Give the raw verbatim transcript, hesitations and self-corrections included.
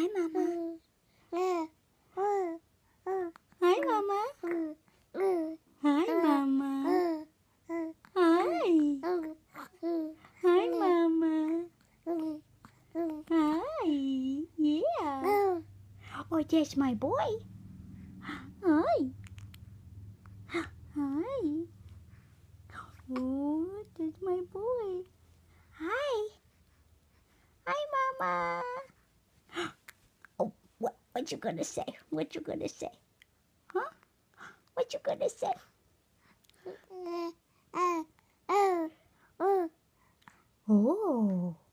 Hi, Mama. Hi, Mama. Hi, Mama. Hi. Hi, Mama. Hi. Yeah. Oh, that's my boy. Hi. Hi. Oh, that's my boy. Hi. Hi, Mama. Oh, what, what you gonna say? What you gonna say? Huh? What you gonna say? Oh.